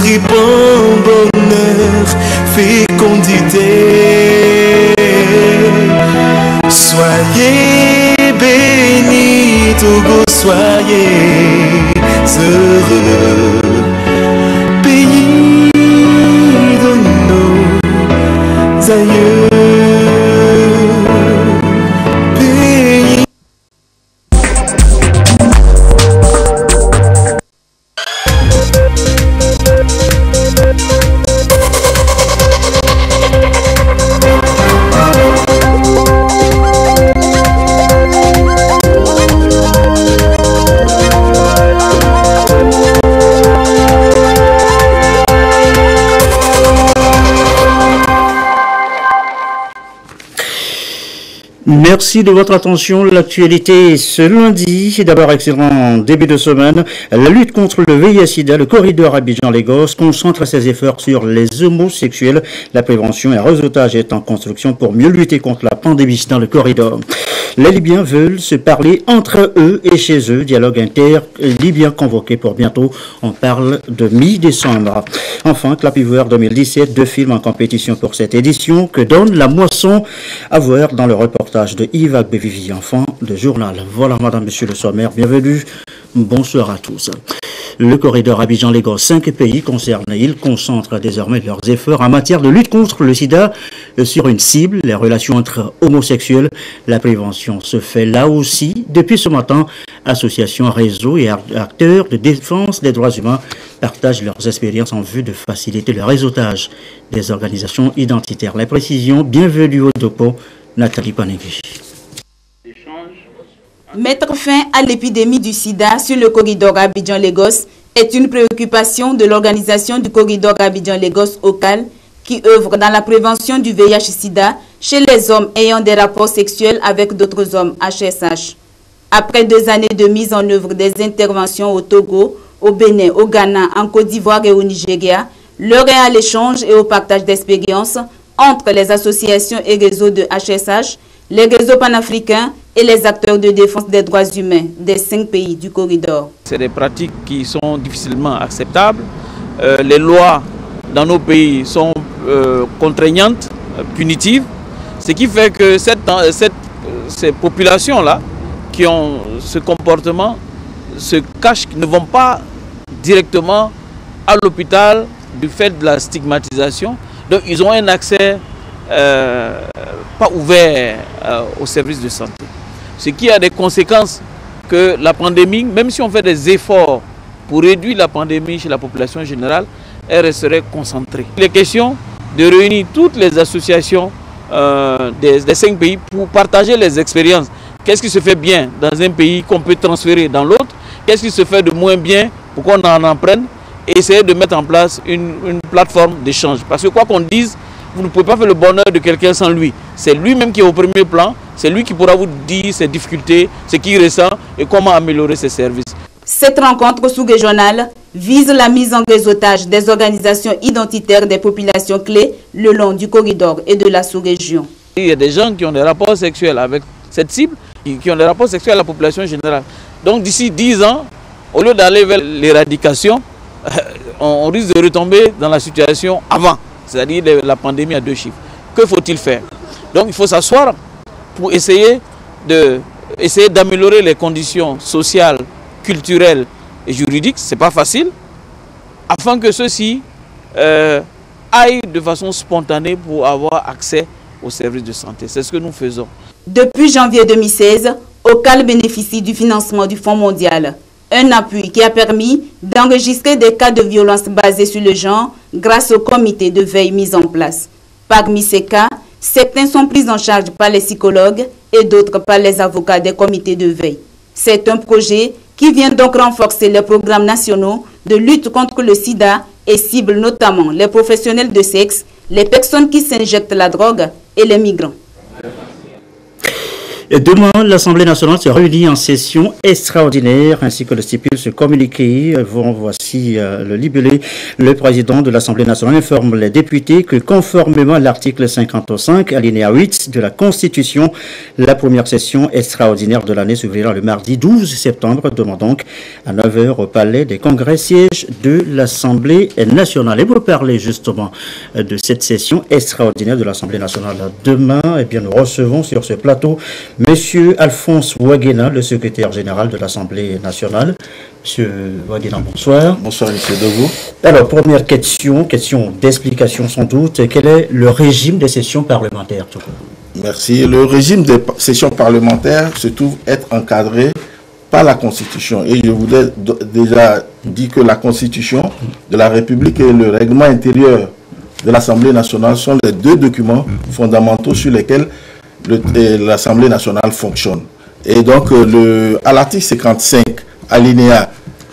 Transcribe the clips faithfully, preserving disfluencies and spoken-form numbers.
répand bonheur, fécondité. Soyez bénis, Togo, soyez heureux. Pays de nos aïeux. Pays. Merci de votre attention. L'actualité ce lundi, d'abord excellent début de semaine. La lutte contre le V I H sida, le corridor Abidjan-Lagos concentre ses efforts sur les homosexuels. La prévention et le réseautage est en construction pour mieux lutter contre la pandémie dans le corridor. Les Libyens veulent se parler entre eux et chez eux. Dialogue inter-libyen convoqué pour bientôt. On parle de mi-décembre. Enfin, Clap Ivoire deux mille dix-sept, deux films en compétition pour cette édition. Que donne la moisson? À voir dans le reportage de Yves Agbevivi, enfant de journal. Voilà, madame, monsieur le sommaire, bienvenue. Bonsoir à tous. Le corridor Abidjan-Lagos, cinq pays concernés, ils concentrent désormais leurs efforts en matière de lutte contre le sida sur une cible, les relations entre homosexuels. La prévention se fait là aussi. Depuis ce matin, associations, réseaux et acteurs de défense des droits humains partagent leurs expériences en vue de faciliter le réseautage des organisations identitaires. Les précisions, bienvenue au Dopo, Nathalie Panegui. Mettre fin à l'épidémie du sida sur le corridor Abidjan-Lagos est une préoccupation de l'organisation du corridor Abidjan-Lagos O C A L qui œuvre dans la prévention du V I H sida chez les hommes ayant des rapports sexuels avec d'autres hommes H S H. Après deux années de mise en œuvre des interventions au Togo, au Bénin, au Ghana, en Côte d'Ivoire et au Nigeria, l'heure est à l'échange et au partage d'expériences entre les associations et réseaux de H S H, les réseaux panafricains et les acteurs de défense des droits humains des cinq pays du corridor. C'est des pratiques qui sont difficilement acceptables. Euh, les lois dans nos pays sont euh, contraignantes, punitives, ce qui fait que cette, cette, ces populations-là qui ont ce comportement se cachent, ne vont pas directement à l'hôpital du fait de la stigmatisation. Donc ils ont un accès euh, pas ouvert euh, aux services de santé. Ce qui a des conséquences que la pandémie, même si on fait des efforts pour réduire la pandémie chez la population générale, elle resterait concentrée. Il est question de réunir toutes les associations euh, des, des cinq pays pour partager les expériences. Qu'est-ce qui se fait bien dans un pays qu'on peut transférer dans l'autre? Qu'est-ce qui se fait de moins bien pour qu'on en apprenne? Et essayer de mettre en place une, une plateforme d'échange. Parce que quoi qu'on dise, vous ne pouvez pas faire le bonheur de quelqu'un sans lui. C'est lui-même qui est au premier plan, c'est lui qui pourra vous dire ses difficultés, ce qu'il ressent et comment améliorer ses services. Cette rencontre sous-régionale vise la mise en réseautage des organisations identitaires des populations clés le long du corridor et de la sous-région. Il y a des gens qui ont des rapports sexuels avec cette cible, qui ont des rapports sexuels à la population générale. Donc d'ici dix ans, au lieu d'aller vers l'éradication, on risque de retomber dans la situation avant, c'est-à-dire la pandémie à deux chiffres. Que faut-il faire? Donc il faut s'asseoir pour essayer de, essayer d'améliorer les conditions sociales, culturelles et juridiques. Ce n'est pas facile, afin que ceux-ci euh, aillent de façon spontanée pour avoir accès aux services de santé. C'est ce que nous faisons. Depuis janvier deux mille seize, O C A L bénéficie du financement du Fonds mondial. Un appui qui a permis d'enregistrer des cas de violence basés sur le genre grâce au comité de veille mis en place. Parmi ces cas, certains sont pris en charge par les psychologues et d'autres par les avocats des comités de veille. C'est un projet qui vient donc renforcer les programmes nationaux de lutte contre le sida et cible notamment les professionnels de sexe, les personnes qui s'injectent la drogue et les migrants. Et demain, l'Assemblée nationale se réunit en session extraordinaire, ainsi que le stipule ce communiqué. Bon, voici euh, le libellé. Le président de l'Assemblée nationale informe les députés que, conformément à l'article cinquante-cinq, alinéa huit de la Constitution, la première session extraordinaire de l'année s'ouvrira le mardi douze septembre, demain donc, à neuf heures au Palais des Congrès, siège de l'Assemblée nationale. Et pour parler justement de cette session extraordinaire de l'Assemblée nationale demain, eh bien, nous recevons sur ce plateau Monsieur Alphonse Ouaguena, le secrétaire général de l'Assemblée nationale. Monsieur Ouaguena, bonsoir. Bonsoir, Monsieur Dogo. Alors, première question, question d'explication sans doute. Quel est le régime des sessions parlementaires? Merci. Le régime des sessions parlementaires se trouve être encadré par la Constitution. Et je vous ai déjà dit que la Constitution de la République et le règlement intérieur de l'Assemblée nationale sont les deux documents fondamentaux sur lesquels l'Assemblée nationale fonctionne. Et donc, le, à l'article cinquante-cinq, alinéa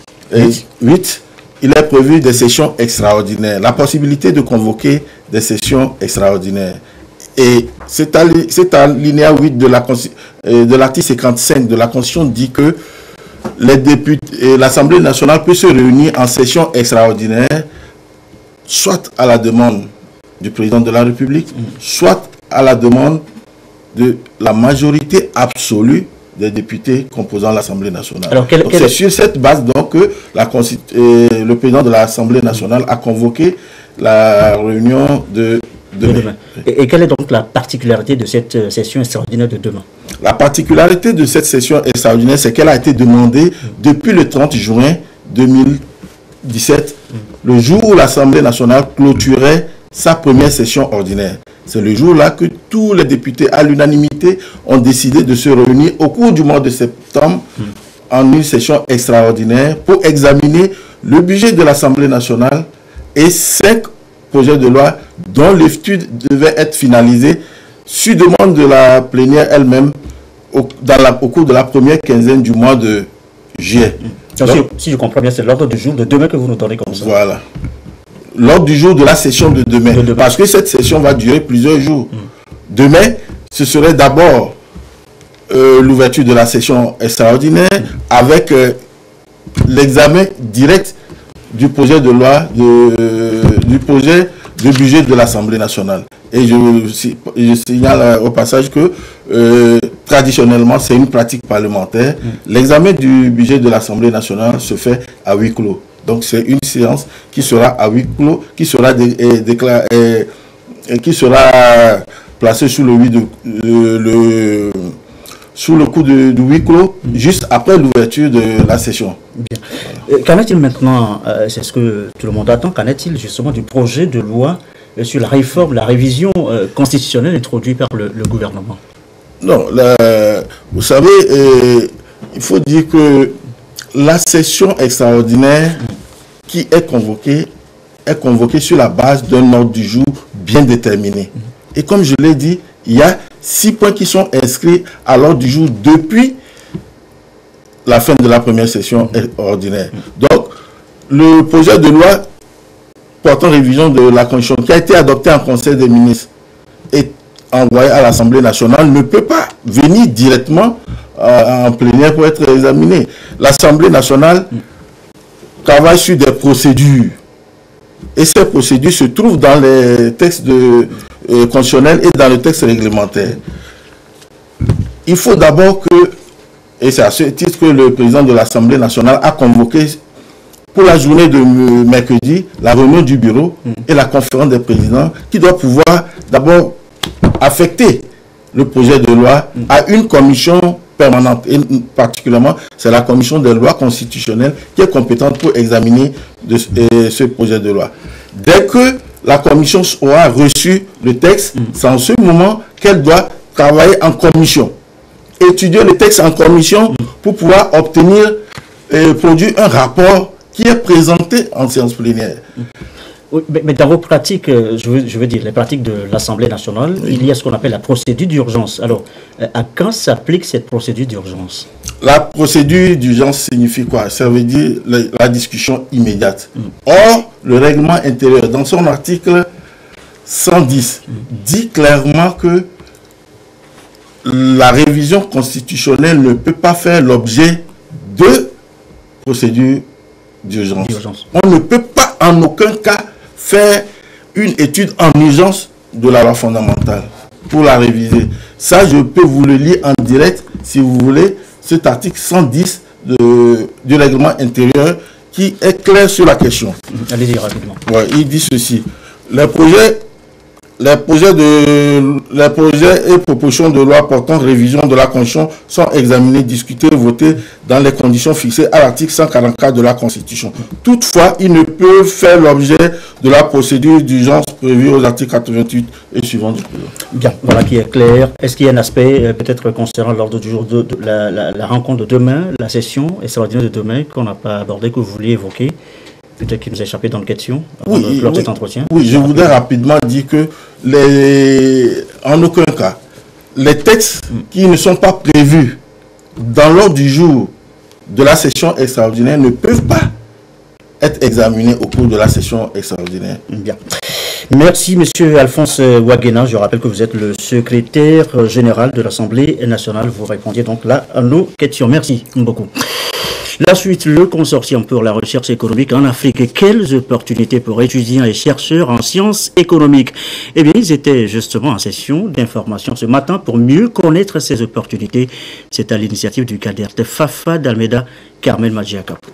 huit, il est prévu des sessions extraordinaires, la possibilité de convoquer des sessions extraordinaires. Et cet alinéa huit de l'article cinquante-cinq de la Constitution dit que les députés, l'Assemblée nationale peut se réunir en session extraordinaire, soit à la demande du président de la République, soit à la demande de la majorité absolue des députés composant l'Assemblée nationale. C'est sur cette base donc que la, euh, le président de l'Assemblée nationale a convoqué la réunion de demain. De demain. Et, et quelle est donc la particularité de cette session extraordinaire de demain? La particularité de cette session extraordinaire, c'est qu'elle a été demandée depuis le trente juin deux mille dix-sept, mm. le jour où l'Assemblée nationale clôturait sa première session ordinaire. C'est le jour-là que tous les députés, à l'unanimité, ont décidé de se réunir au cours du mois de septembre mm. en une session extraordinaire pour examiner le budget de l'Assemblée nationale et cinq projets de loi dont l'étude devait être finalisée sur demande de la plénière elle-même au, au cours de la première quinzaine du mois de juillet. Mm. Donc, Donc, si je comprends bien, c'est l'ordre du jour de demain que vous nous donnez comme ça. Voilà. L'ordre du jour de la session de demain, de demain. Parce que cette session va durer plusieurs jours. Mm. Demain, ce serait d'abord euh, l'ouverture de la session extraordinaire mm. avec euh, l'examen direct du projet de loi, de, euh, du projet de budget de l'Assemblée nationale. Et je, je signale au passage que euh, traditionnellement, c'est une pratique parlementaire. Mm. L'examen du budget de l'Assemblée nationale se fait à huis clos. Donc c'est une séance qui sera à huis clos, qui sera, dé, euh, déclaré, euh, qui sera placée sous le, de, euh, le, sous le coup de, de huis clos, mm. juste après l'ouverture de la session. Bien. Euh, qu'en est-il maintenant, euh, c'est ce que tout le monde attend, qu'en est-il justement du projet de loi euh, sur la réforme, la révision euh, constitutionnelle introduite par le, le gouvernement? Non, la, vous savez, euh, il faut dire que la session extraordinaire qui est convoquée est convoquée sur la base d'un ordre du jour bien déterminé. Et comme je l'ai dit, il y a six points qui sont inscrits à l'ordre du jour depuis la fin de la première session ordinaire. Donc, le projet de loi portant révision de la Constitution qui a été adopté en Conseil des ministres et envoyé à l'Assemblée nationale ne peut pas venir directement euh, en plénière pour être examiné. L'Assemblée nationale travaille sur des procédures. Et ces procédures se trouvent dans les textes de, euh, constitutionnels et dans le texte réglementaire. Il faut d'abord que, et c'est à ce titre que le président de l'Assemblée nationale a convoqué pour la journée de mercredi la réunion du bureau mmh. et la conférence des présidents qui doit pouvoir d'abord affecter le projet de loi mmh. à une commission permanente. Et particulièrement, c'est la commission des lois constitutionnelles qui est compétente pour examiner de, euh, ce projet de loi. Dès que la commission aura reçu le texte, mmh. c'est en ce moment qu'elle doit travailler en commission. Étudier le texte en commission mmh. pour pouvoir obtenir et produire un rapport qui est présenté en séance plénière. Mmh. Oui, mais, mais dans vos pratiques, je veux, je veux dire, les pratiques de l'Assemblée nationale, oui. il y a ce qu'on appelle la procédure d'urgence. Alors, à quand s'applique cette procédure d'urgence? La procédure d'urgence signifie quoi? Ça veut dire la, la discussion immédiate. Mm. Or, le règlement intérieur, dans son article cent dix, mm. dit clairement que la révision constitutionnelle ne peut pas faire l'objet de procédures d'urgence. On ne peut pas en aucun cas faire une étude en urgence de la loi fondamentale pour la réviser. Ça, je peux vous le lire en direct, si vous voulez, cet article cent dix de, du règlement intérieur qui est clair sur la question. Allez-y rapidement. Ouais, il dit ceci. Les projets, les projets, de, les projets et propositions de loi portant révision de la Constitution sont examinés, discutés et votés dans les conditions fixées à l'article cent quarante-quatre de la Constitution. Toutefois, ils ne peuvent faire l'objet de la procédure d'urgence prévue aux articles quatre-vingt-huit et suivants du code. Bien, voilà qui est clair. Est-ce qu'il y a un aspect euh, peut-être concernant l'ordre du jour de, de la, la, la rencontre de demain, la session extraordinaire de demain qu'on n'a pas abordé, que vous vouliez évoquer? Peut-être qu'il nous a échappé dans une question avant oui, de clore oui, cet entretien. Oui, je voudrais rapidement dire que les, en aucun cas, les textes mm. qui ne sont pas prévus dans l'ordre du jour de la session extraordinaire ne peuvent pas être examinés au cours de la session extraordinaire. Bien. Merci, Monsieur Alphonse Ouaguena. Je rappelle que vous êtes le secrétaire général de l'Assemblée nationale. Vous répondiez donc là à nos questions. Merci beaucoup. La suite, le consortium pour la recherche économique en Afrique. Quelles opportunités pour étudiants et chercheurs en sciences économiques? Eh bien, ils étaient justement en session d'information ce matin pour mieux connaître ces opportunités. C'est à l'initiative du cadre de Fafa d'Almeida, Carmen Madjiakapo.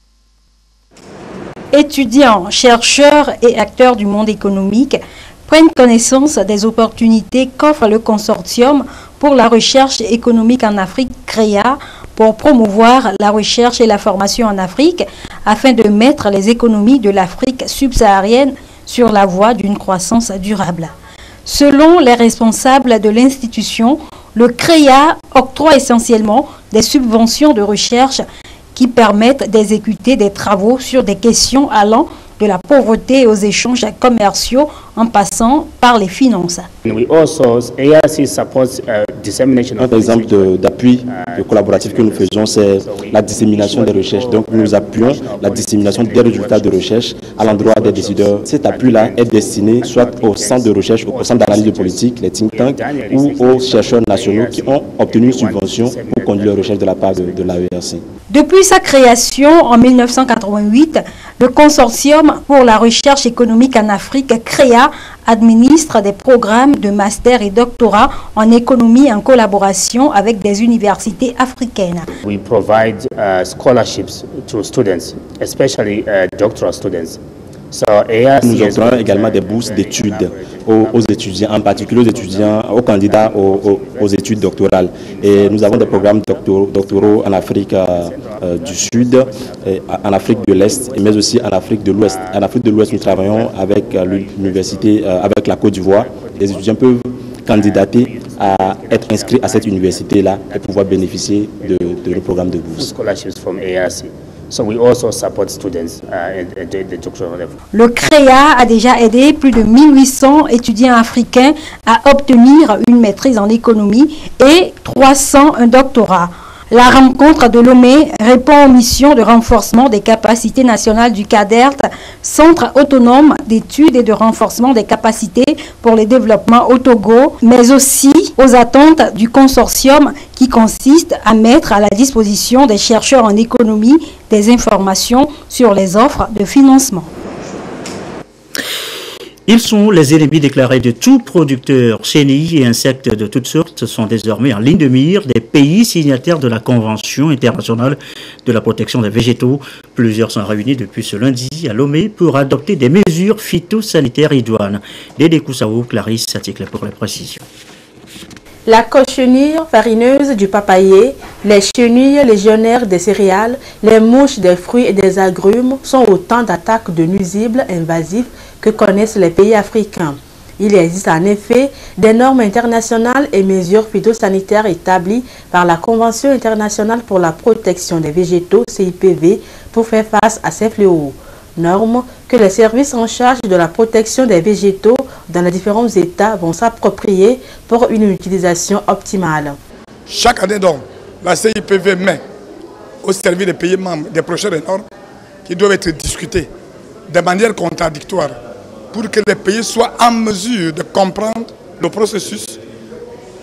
Étudiants, chercheurs et acteurs du monde économique prennent connaissance des opportunités qu'offre le consortium pour la recherche économique en Afrique, CREA, pour promouvoir la recherche et la formation en Afrique afin de mettre les économies de l'Afrique subsaharienne sur la voie d'une croissance durable. Selon les responsables de l'institution, le CREA octroie essentiellement des subventions de recherche qui permettent d'exécuter des travaux sur des questions allant de la pauvreté aux échanges commerciaux en passant par les finances. Un exemple d'appui collaboratif que nous faisons, c'est la dissémination des recherches. Donc nous appuyons la dissémination des résultats de recherche à l'endroit des décideurs. Cet appui-là est destiné soit aux centres de recherche, aux centres d'analyse de politique, les think tanks, ou aux chercheurs nationaux qui ont obtenu une subvention pour conduire leurs recherches de la part de, de l'A E R C. Depuis sa création en mille neuf cent quatre-vingt-huit, le consortium pour la recherche économique en Afrique, CREA, administre des programmes de master et doctorat en économie en collaboration avec des universités africaines. We provide uh, scholarships to students, especially uh, doctoral students. So, nous offrons également des bourses d'études aux, aux étudiants, en particulier aux étudiants, aux candidats aux, aux, aux études doctorales. Et nous avons des programmes doctoraux, doctoraux en Afrique euh, euh, du Sud, et en Afrique de l'Est, mais aussi en Afrique de l'Ouest. En Afrique de l'Ouest, nous travaillons avec euh, l'université, euh, avec la Côte d'Ivoire. Les étudiants peuvent candidater à être inscrits à cette université-là et pouvoir bénéficier de, de le programme de bourse. So we also support students uh, at the doctoral level. Le CREA a déjà aidé plus de mille huit cents étudiants africains à obtenir une maîtrise en économie et trois cents un doctorat. La rencontre de Lomé répond aux missions de renforcement des capacités nationales du CADERT, Centre autonome d'études et de renforcement des capacités pour le développement au Togo, mais aussi aux attentes du consortium qui consiste à mettre à la disposition des chercheurs en économie des informations sur les offres de financement. Ils sont les ennemis déclarés de tout producteur. Chenilles et insectes de toutes sortes sont désormais en ligne de mire des pays signataires de la Convention internationale de la protection des végétaux. Plusieurs sont réunis depuis ce lundi à Lomé pour adopter des mesures phytosanitaires idoines. Dédé Koussaou, Clarisse Saticle pour les précisions. La cochenille farineuse du papayer, les chenilles légionnaires des céréales, les mouches des fruits et des agrumes sont autant d'attaques de nuisibles invasifs que connaissent les pays africains. Il existe en effet des normes internationales et mesures phytosanitaires établies par la Convention internationale pour la protection des végétaux, C I P V, pour faire face à ces fléaux. Normes que les services en charge de la protection des végétaux dans les différents États vont s'approprier pour une utilisation optimale. Chaque année donc, la C I P V met au service des pays membres des projets de normes qui doivent être discutés de manière contradictoire pour que les pays soient en mesure de comprendre le processus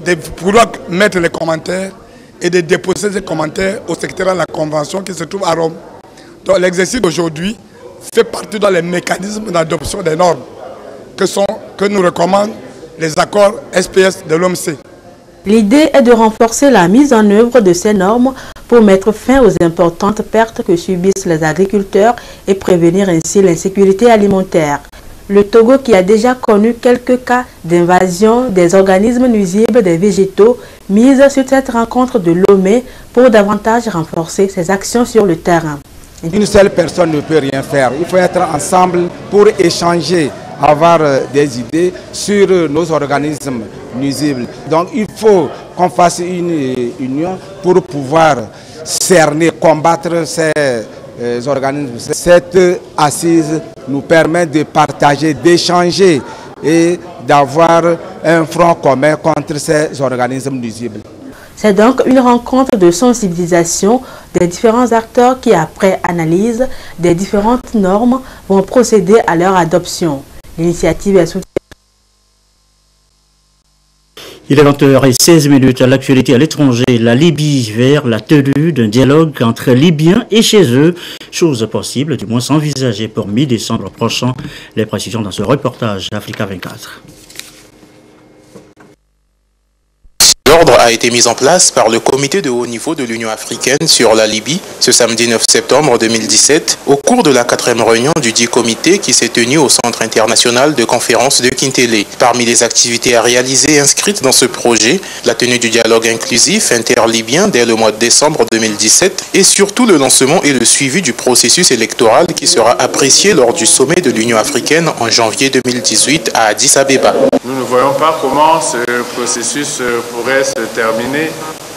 de pouvoir mettre les commentaires et de déposer ces commentaires au secrétariat de la Convention qui se trouve à Rome. Donc l'exercice d'aujourd'hui fait partie dans les mécanismes d'adoption des normes que, sont, que nous recommandent les accords S P S de l'O M C. L'idée est de renforcer la mise en œuvre de ces normes pour mettre fin aux importantes pertes que subissent les agriculteurs et prévenir ainsi l'insécurité alimentaire. Le Togo, qui a déjà connu quelques cas d'invasion des organismes nuisibles des végétaux, mise sur cette rencontre de Lomé pour davantage renforcer ses actions sur le terrain. Une seule personne ne peut rien faire. Il faut être ensemble pour échanger, avoir des idées sur nos organismes nuisibles. Donc il faut qu'on fasse une union pour pouvoir cerner, combattre ces euh, organismes. Cette assise nous permet de partager, d'échanger et d'avoir un front commun contre ces organismes nuisibles. C'est donc une rencontre de sensibilisation des différents acteurs qui, après analyse des différentes normes, vont procéder à leur adoption. L'initiative est soutenue. Il est vingt heures seize minutes à l'actualité à l'étranger. La Libye vers la tenue d'un dialogue entre Libyens et chez eux. Chose possible, du moins s'envisager pour mi-décembre prochain. Les précisions dans ce reportage Africa vingt-quatre. L'ordre a été mis en place par le comité de haut niveau de l'Union africaine sur la Libye ce samedi neuf septembre deux mille dix-sept au cours de la quatrième réunion du dit comité qui s'est tenue au Centre international de conférence de Kintélé. Parmi les activités à réaliser inscrites dans ce projet, la tenue du dialogue inclusif interlibyen dès le mois de décembre deux mille dix-sept et surtout le lancement et le suivi du processus électoral qui sera apprécié lors du sommet de l'Union africaine en janvier deux mille dix-huit à Addis Abeba. Nous ne voyons pas comment ce processus pourrait se terminer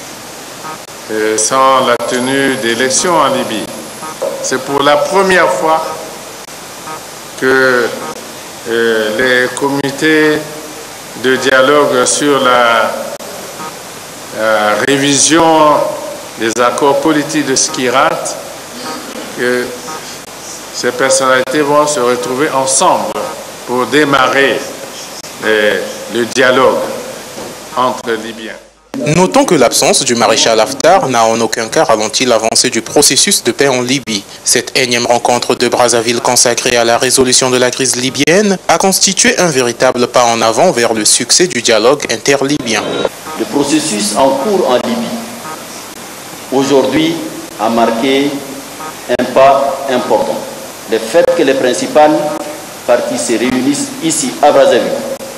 sans la tenue d'élections en Libye. C'est pour la première fois que les comités de dialogue sur la, la révision des accords politiques de Skirat, que ces personnalités vont se retrouver ensemble pour démarrer le dialogue entre Libyens. Notons que l'absence du maréchal Haftar n'a en aucun cas ralenti l'avancée du processus de paix en Libye. Cette énième rencontre de Brazzaville consacrée à la résolution de la crise libyenne a constitué un véritable pas en avant vers le succès du dialogue interlibyen. Le processus en cours en Libye, aujourd'hui, a marqué un pas important. Le fait que les principales parties se réunissent ici à Brazzaville,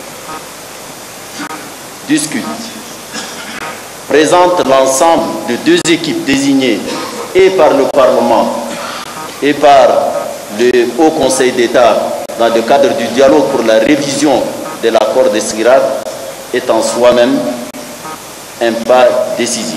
discutent, présente l'ensemble de deux équipes désignées et par le Parlement et par le Haut Conseil d'État dans le cadre du dialogue pour la révision de l'accord de Skirat est en soi-même un pas décisif.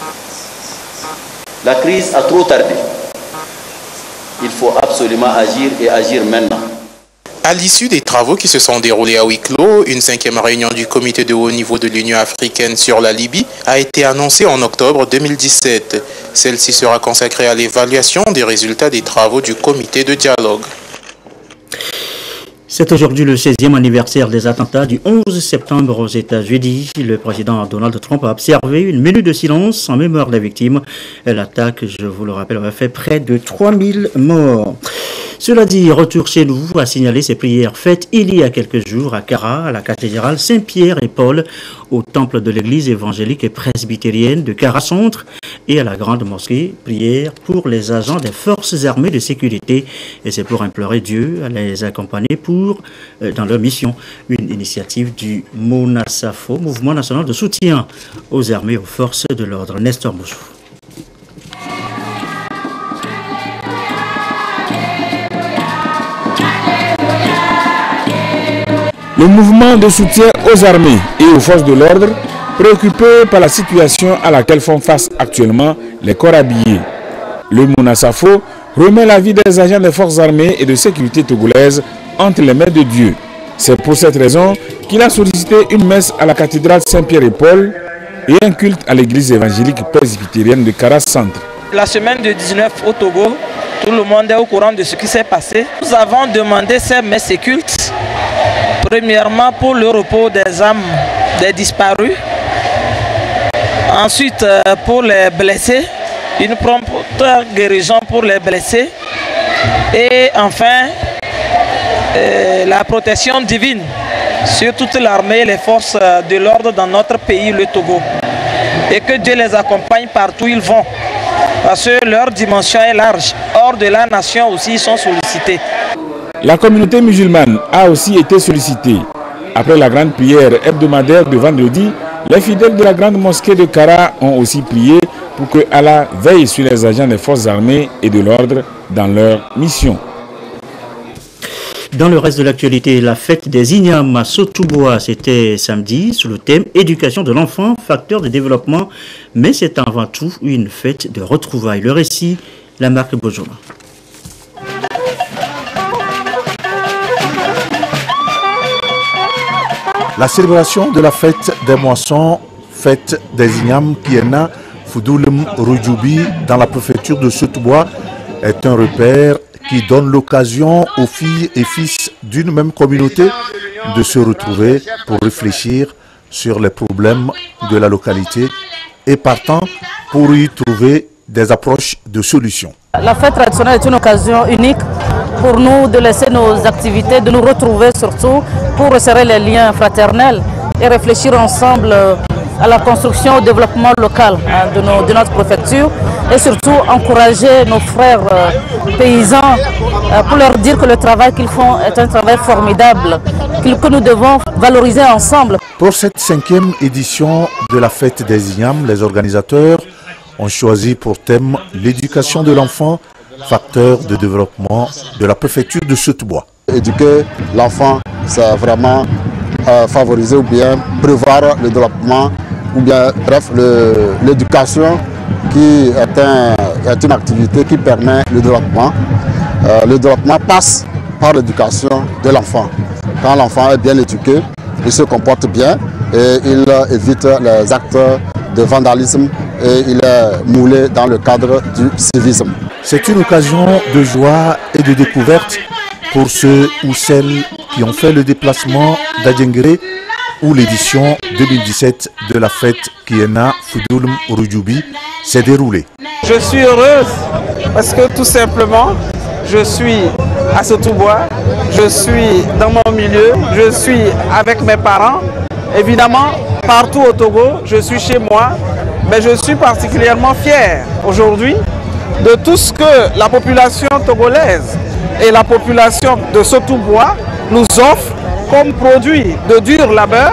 La crise a trop tardé. Il faut absolument agir et agir maintenant. À l'issue des travaux qui se sont déroulés à huis clos, une cinquième réunion du comité de haut niveau de l'Union africaine sur la Libye a été annoncée en octobre deux mille dix-sept. Celle-ci sera consacrée à l'évaluation des résultats des travaux du comité de dialogue. C'est aujourd'hui le seizième anniversaire des attentats du onze septembre aux États-Unis. Le président Donald Trump a observé une minute de silence en mémoire des victimes. L'attaque, je vous le rappelle, a fait près de trois mille morts. Cela dit, retour chez nous a signalé ces prières faites il y a quelques jours à Kara, à la cathédrale Saint-Pierre et Paul, au temple de l'église évangélique et presbytérienne de Kara Centre et à la grande mosquée. Prières pour les agents des forces armées de sécurité. Et c'est pour implorer Dieu à les accompagner pour, euh, dans leur mission. Une initiative du MONASAFO, Mouvement national de soutien aux armées et aux forces de l'ordre. Nestor Moussou. Le mouvement de soutien aux armées et aux forces de l'ordre, préoccupé par la situation à laquelle font face actuellement les corps habillés. Le MONASAFO remet la vie des agents des forces armées et de sécurité togolaises entre les mains de Dieu. C'est pour cette raison qu'il a sollicité une messe à la cathédrale Saint-Pierre et Paul et un culte à l'église évangélique presbytérienne de Kara Centre. La semaine du dix-neuf au Togo, tout le monde est au courant de ce qui s'est passé. Nous avons demandé ces messes et cultes, premièrement pour le repos des âmes des disparus Ensuite, pour les blessés, une prompte guérison pour les blessés. Et enfin, euh, la protection divine sur toute l'armée et les forces de l'ordre dans notre pays, le Togo. Et que Dieu les accompagne partout où ils vont. Parce que leur dimension est large. Hors de la nation aussi, ils sont sollicités. La communauté musulmane a aussi été sollicitée. Après la grande prière hebdomadaire de vendredi, les fidèles de la grande mosquée de Kara ont aussi prié pour que Allah veille sur les agents des forces armées et de l'ordre dans leur mission. Dans le reste de l'actualité, la fête des Ignames à Sotoubois, c'était samedi sous le thème éducation de l'enfant, facteur de développement, mais c'est avant tout une fête de retrouvailles. Le récit, la marque Bojoma. La célébration de la fête des moissons, fête des Ignames Kiena Foudoulem Rujoubi dans la préfecture de Sotoubois est un repère qui donne l'occasion aux filles et fils d'une même communauté de se retrouver pour réfléchir sur les problèmes de la localité et partant pour y trouver des approches de solutions. La fête traditionnelle est une occasion unique pour nous de laisser nos activités, de nous retrouver surtout pour resserrer les liens fraternels et réfléchir ensemble à la construction et au développement local hein, de, nos, de notre préfecture et surtout encourager nos frères euh, paysans euh, pour leur dire que le travail qu'ils font est un travail formidable, que nous devons valoriser ensemble. Pour cette cinquième édition de la fête des Ignames, les organisateurs ont choisi pour thème l'éducation de l'enfant, facteur de développement de la préfecture de Sotoubois. Éduquer l'enfant, c'est vraiment euh, favoriser ou bien prévoir le développement ou bien, bref, l'éducation qui est, un, est une activité qui permet le développement. Euh, le développement passe par l'éducation de l'enfant. Quand l'enfant est bien éduqué, il se comporte bien et il évite les actes de vandalisme et il est moulé dans le cadre du civisme. C'est une occasion de joie et de découverte pour ceux ou celles qui ont fait le déplacement d'Adjengere où l'édition deux mille dix-sept de la fête Kiena Foudoulem Rujoubi s'est déroulée. Je suis heureuse parce que tout simplement, je suis à Sotoubois, je suis dans mon milieu, je suis avec mes parents. Évidemment, partout au Togo, je suis chez moi, mais je suis particulièrement fier aujourd'hui de tout ce que la population togolaise et la population de Sotoubois nous offrent comme produit de dur labeur.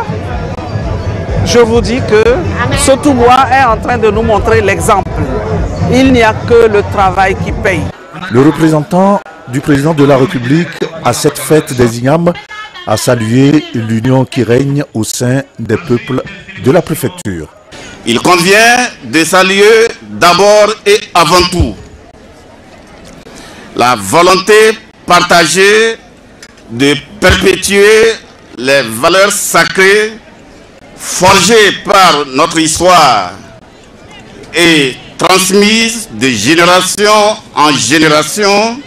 Je vous dis que Sotoubois est en train de nous montrer l'exemple. Il n'y a que le travail qui paye. Le représentant du président de la République à cette fête des Ignames a salué l'union qui règne au sein des peuples de la préfecture. Il convient de saluer d'abord et avant tout la volonté partagée de perpétuer les valeurs sacrées forgées par notre histoire et transmises de génération en génération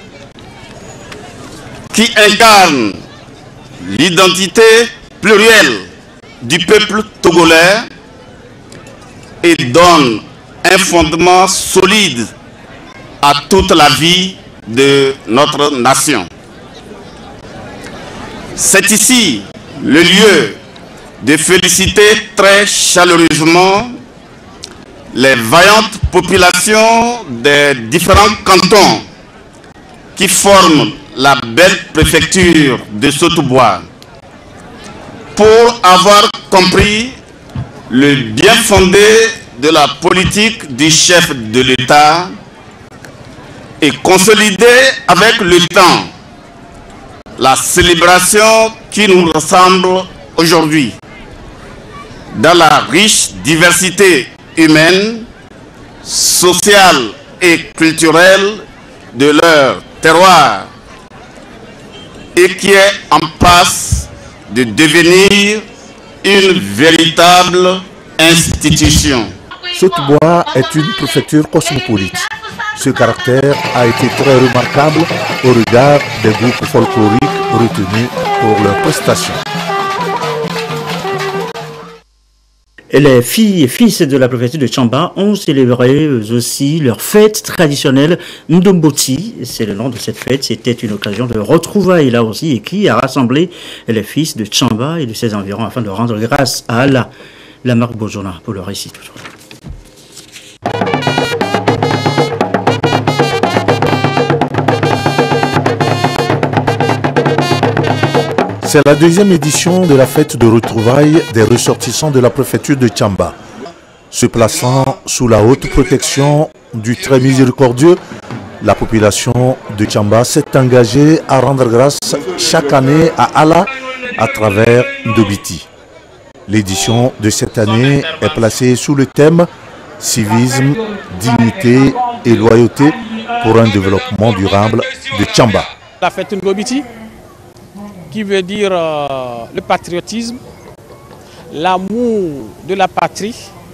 qui incarnent l'identité plurielle du peuple togolais et donnent un fondement solide à toute la vie de notre nation. C'est ici le lieu de féliciter très chaleureusement les vaillantes populations des différents cantons qui forment la belle préfecture de Sotoubois pour avoir compris le bien fondé de la politique du chef de l'État et consolider avec le temps la célébration qui nous rassemble aujourd'hui dans la riche diversité humaine, sociale et culturelle de leur terroir et qui est en passe de devenir une véritable institution. Sotoubois est une préfecture cosmopolite. Ce caractère a été très remarquable au regard des groupes folkloriques retenus pour leurs prestations. Et les filles et fils de la préfecture de Tchamba ont célébré aussi leur fête traditionnelle Ndomboti. C'est le nom de cette fête. C'était une occasion de retrouvailles là aussi et qui a rassemblé les fils de Tchamba et de ses environs afin de rendre grâce à Allah. La marque Bojona pour le récit toujours. C'est la deuxième édition de la fête de retrouvailles des ressortissants de la préfecture de Tchamba. Se plaçant sous la haute protection du très miséricordieux, la population de Tchamba s'est engagée à rendre grâce chaque année à Allah à travers Ndobiti. L'édition de cette année est placée sous le thème « Civisme, dignité et loyauté pour un développement durable de Tchamba ». La fête Ndobiti, qui veut dire euh, le patriotisme, l'amour de la patrie,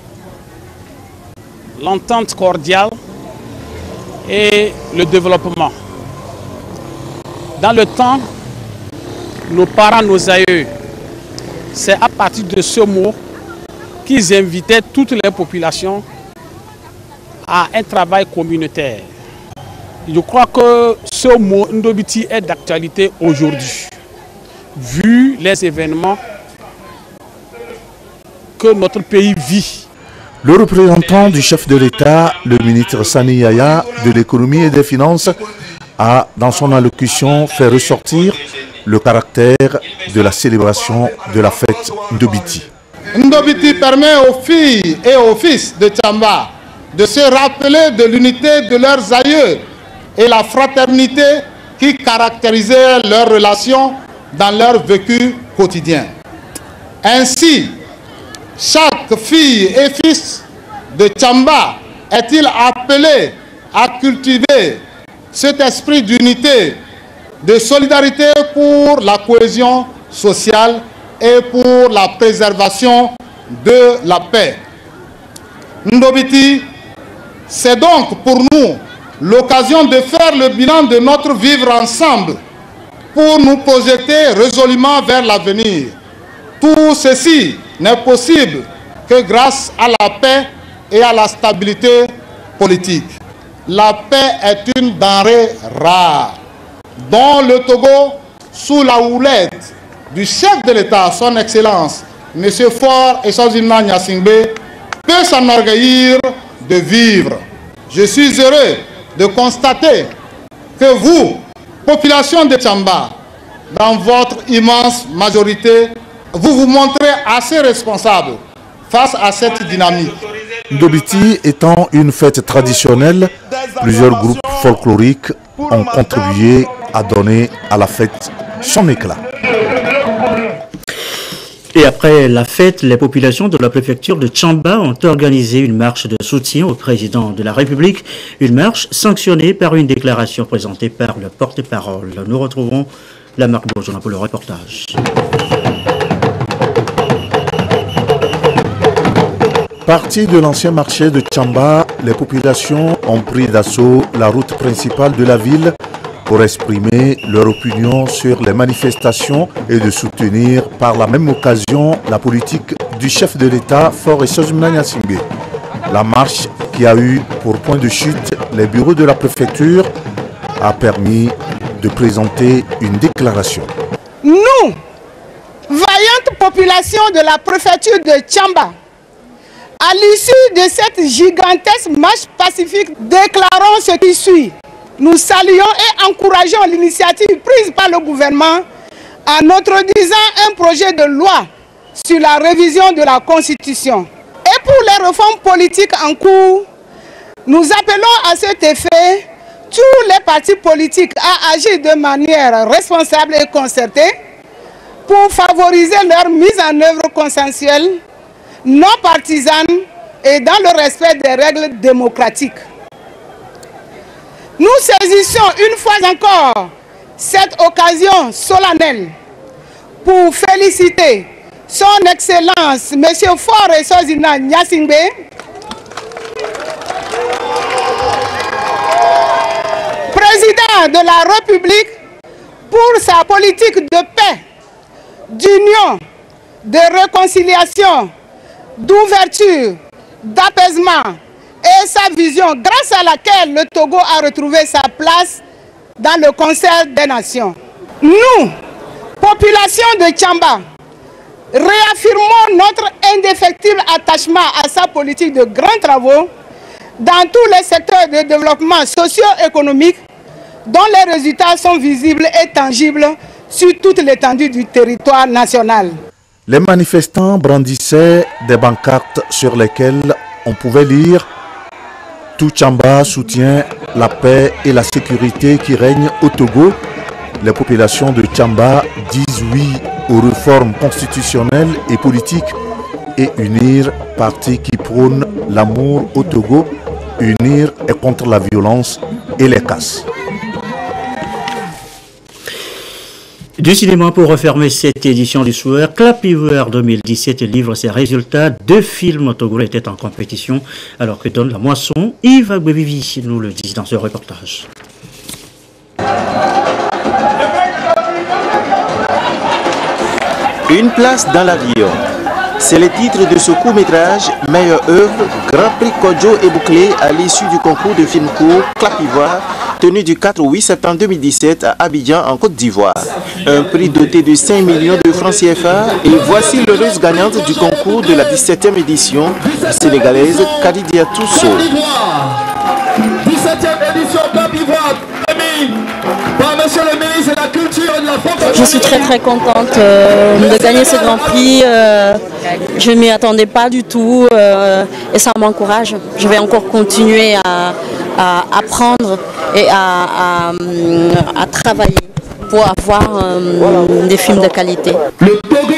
l'entente cordiale et le développement. Dans le temps, nos parents, nos aïeux, c'est à partir de ce mot qu'ils invitaient toutes les populations à un travail communautaire. Je crois que ce mot Ndobiti est d'actualité aujourd'hui, vu les événements que notre pays vit. Le représentant du chef de l'État, le ministre Sani Yaya de l'économie et des finances, a, dans son allocution, fait ressortir le caractère de la célébration de la fête Ndobiti. Ndobiti permet aux filles et aux fils de Tchamba de se rappeler de l'unité de leurs aïeux et la fraternité qui caractérisait leurs relations dans leur vécu quotidien. Ainsi, chaque fille et fils de Tchamba est-il appelé à cultiver cet esprit d'unité, de solidarité pour la cohésion sociale et pour la préservation de la paix. Ndobiti, c'est donc pour nous l'occasion de faire le bilan de notre vivre ensemble pour nous projeter résolument vers l'avenir. Tout ceci n'est possible que grâce à la paix et à la stabilité politique. La paix est une denrée rare dont le Togo, sous la houlette du chef de l'État, son Excellence, M. Faure Essozina Gnassingbé, peut s'enorgueillir de vivre. Je suis heureux de constater que vous, population de Tchamba, dans votre immense majorité, vous vous montrez assez responsable face à cette dynamique. Ndobiti étant une fête traditionnelle, plusieurs groupes folkloriques ont contribué à donner à la fête son éclat. Et après la fête, les populations de la préfecture de Tchamba ont organisé une marche de soutien au président de la République. Une marche sanctionnée par une déclaration présentée par le porte-parole. Nous retrouvons la marque Bourgeois pour le reportage. Partis de l'ancien marché de Tchamba, les populations ont pris d'assaut la route principale de la ville pour exprimer leur opinion sur les manifestations et de soutenir par la même occasion la politique du chef de l'État, Faure Essozina Gnassingbé. La marche, qui a eu pour point de chute les bureaux de la préfecture, a permis de présenter une déclaration. Nous, vaillante population de la préfecture de Tchamba, à l'issue de cette gigantesque marche pacifique, déclarons ce qui suit. Nous saluons et encourageons l'initiative prise par le gouvernement en introduisant un projet de loi sur la révision de la Constitution. Et pour les réformes politiques en cours, nous appelons à cet effet tous les partis politiques à agir de manière responsable et concertée pour favoriser leur mise en œuvre consensuelle, non partisane et dans le respect des règles démocratiques. Nous saisissons une fois encore cette occasion solennelle pour féliciter son Excellence M. Faure Essozina Gnassingbé, président de la République, pour sa politique de paix, d'union, de réconciliation, d'ouverture, d'apaisement et sa vision grâce à laquelle le Togo a retrouvé sa place dans le concert des nations. Nous, population de Tchamba, réaffirmons notre indéfectible attachement à sa politique de grands travaux dans tous les secteurs de développement socio-économique dont les résultats sont visibles et tangibles sur toute l'étendue du territoire national. Les manifestants brandissaient des pancartes sur lesquelles on pouvait lire « Tout Tchamba soutient la paix et la sécurité qui règnent au Togo ». Les populations de Tchamba disent oui aux réformes constitutionnelles et politiques et unir parti qui prône l'amour au Togo, unir et contre la violence et les casses. Du cinéma pour refermer cette édition du soir, Clapiver deux mille dix-sept livre ses résultats. Deux films togolais étaient en compétition alors que donne la moisson. Yves Agbevivi nous le dit dans ce reportage. Une place dans l'avion. C'est le titre de ce court-métrage Meilleure œuvre, Grand Prix Kodjo et bouclé à l'issue du concours de film court Clapivoire, tenu du quatre au huit septembre deux mille dix-sept à Abidjan en Côte d'Ivoire. Un prix doté de cinq millions de francs C F A et voici l'heureuse gagnante du concours de la dix-septième édition sénégalaise, Kadidia Tousso. dix-septième édition Clapivoire, par monsieur le ministre de la Culture et de la Francophonie. Je suis très très contente euh, de gagner ce Grand Prix. Euh, je ne m'y attendais pas du tout euh, et ça m'encourage. Je vais encore continuer à, à apprendre et à, à, à travailler pour avoir euh, des films de qualité. Le Togo,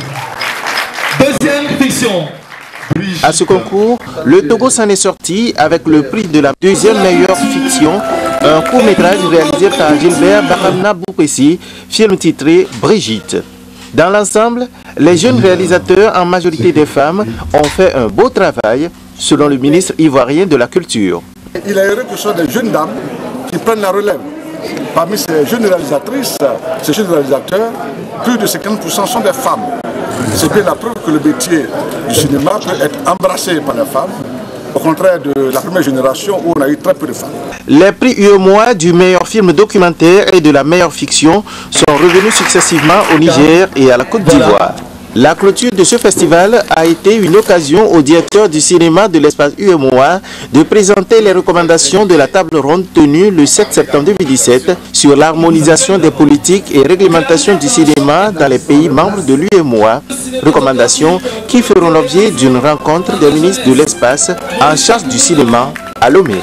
deuxième fiction. À ce concours, le Togo s'en est sorti avec le prix de la deuxième meilleure fiction, un court-métrage réalisé par Gilbert Bahamna Boupessi, film titré Brigitte. Dans l'ensemble, les jeunes réalisateurs, en majorité des femmes, ont fait un beau travail, selon le ministre ivoirien de la Culture. Il est heureux que ce soit des jeunes dames qui prennent la relève. Parmi ces jeunes réalisatrices, ces jeunes réalisateurs, plus de cinquante pour cent sont des femmes. C'est bien la preuve que le métier du cinéma peut être embrassé par les femmes, au contraire de la première génération où on a eu très peu de femmes. Les prix U E M O A du meilleur film documentaire et de la meilleure fiction sont revenus successivement au Niger et à la Côte d'Ivoire. La clôture de ce festival a été une occasion au directeur du cinéma de l'espace U E M O A de présenter les recommandations de la table ronde tenue le sept septembre deux mille dix-sept sur l'harmonisation des politiques et réglementations du cinéma dans les pays membres de l'U E M O A. Recommandations qui feront l'objet d'une rencontre des ministres de l'espace en charge du cinéma à Lomé.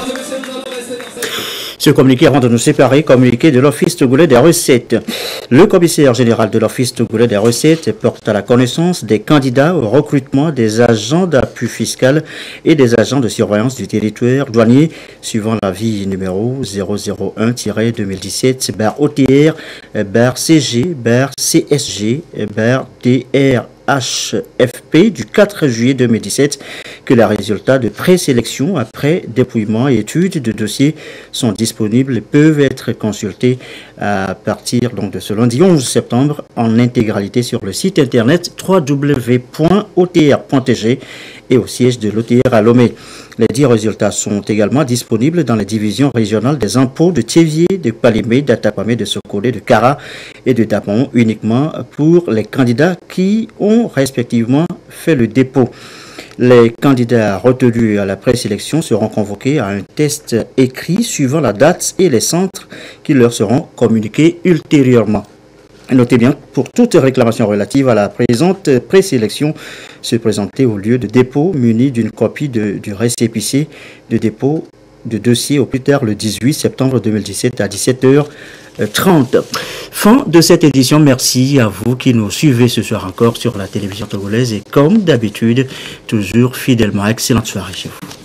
Ce communiqué avant de nous séparer, communiqué de l'Office togolais des recettes. Le commissaire général de l'Office togolais des recettes porte à la connaissance des candidats au recrutement des agents d'appui fiscal et des agents de surveillance du territoire douanier suivant l'avis numéro zéro zéro un tiret deux mille dix-sept barre O T R barre C G barre C S G barre D R H F P du quatre juillet deux mille dix-sept que les résultats de présélection après dépouillement et étude de dossiers sont disponibles et peuvent être consultés à partir donc, de ce lundi onze septembre en intégralité sur le site internet w w w point o t r point t g et au siège de l'O T R à Lomé. Les dix résultats sont également disponibles dans les divisions régionales des impôts de Thiévié, de Palimé, d'Atapamé, de Sokolé, de Kara et de Dapon, uniquement pour les candidats qui ont respectivement fait le dépôt. Les candidats retenus à la présélection seront convoqués à un test écrit suivant la date et les centres qui leur seront communiqués ultérieurement. Notez bien, pour toute réclamation relative à la présente présélection, se présenter au lieu de dépôt muni d'une copie de, du récépissé de dépôt de dossier au plus tard le dix-huit septembre deux mille dix-sept à dix-sept heures trente. Fin de cette édition. Merci à vous qui nous suivez ce soir encore sur la télévision togolaise et comme d'habitude, toujours fidèlement. Excellente soirée chez vous.